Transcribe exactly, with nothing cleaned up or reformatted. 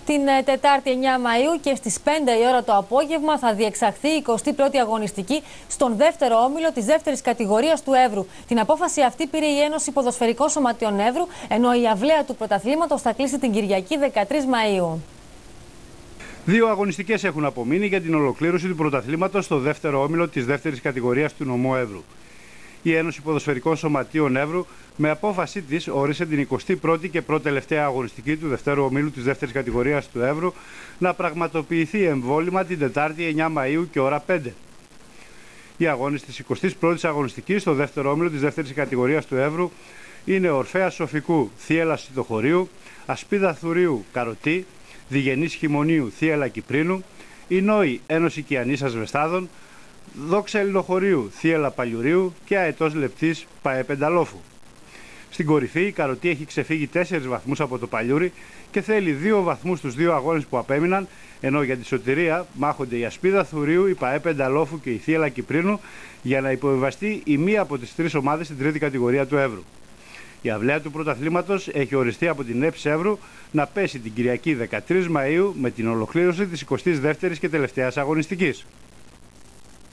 Την Τετάρτη εννιά Μαΐου και στις πέντε η ώρα το απόγευμα θα διεξαχθεί η εικοστή πρώτη αγωνιστική στον δεύτερο όμιλο της δεύτερης κατηγορίας του Εύρου. Την απόφαση αυτή πήρε η Ένωση Ποδοσφαιρικών Σωματείων Εύρου, ενώ η αυλαία του πρωταθλήματος θα κλείσει την Κυριακή δεκατρείς Μαΐου. Δύο αγωνιστικές έχουν απομείνει για την ολοκλήρωση του πρωταθλήματος στο δεύτερο όμιλο της δεύτερης κατηγορίας του νομού Εύρου. Η Ένωση Ποδοσφαιρικών Σωματείων Εύρου, με απόφασή της, όρισε την εικοστή πρώτη και πρώτη-τελευταία αγωνιστική του δευτέρου ομίλου της δεύτερης κατηγορίας του Εύρου να πραγματοποιηθεί εμβόλυμα την Τετάρτη εννιά Μαΐου και ώρα πέντε. Οι αγώνες της εικοστής πρώτης αγωνιστικής στο δεύτερο όμιλο της δεύτερης κατηγορίας του Εύρου είναι Ορφέα Σοφικού Θίελα Σιτοχωρίου, Ασπίδα Θουρίου Καροτή, Διγενής Χειμωνίου Θίελα Κυπρίνου, Ινόη Ένωση Κιανής Βεστάδων, Δόξα Ελληνοχωρίου Θίελα Παλιουρίου και Αετός Λεπτής ΠΑΕ Πενταλόφου. Στην κορυφή η Καροτή έχει ξεφύγει τέσσερις βαθμούς από το Παλιούρι και θέλει δύο βαθμούς στους δύο αγώνες που απέμειναν, ενώ για τη σωτηρία μάχονται η Ασπίδα Θουρίου, η ΠΑΕ Πενταλόφου και η Θίελα Κυπρίνου για να υποβιβαστεί η μία από τις τρεις ομάδες στην τρίτη κατηγορία του Εύρου. Η αυλαία του πρωταθλήματος έχει οριστεί από την ΕΠΣ Εύρου να πέσει την Κυριακή δεκατρείς Μαΐου με την ολοκλήρωση της εικοστής δεύτερης και τελευταίας αγωνιστικής.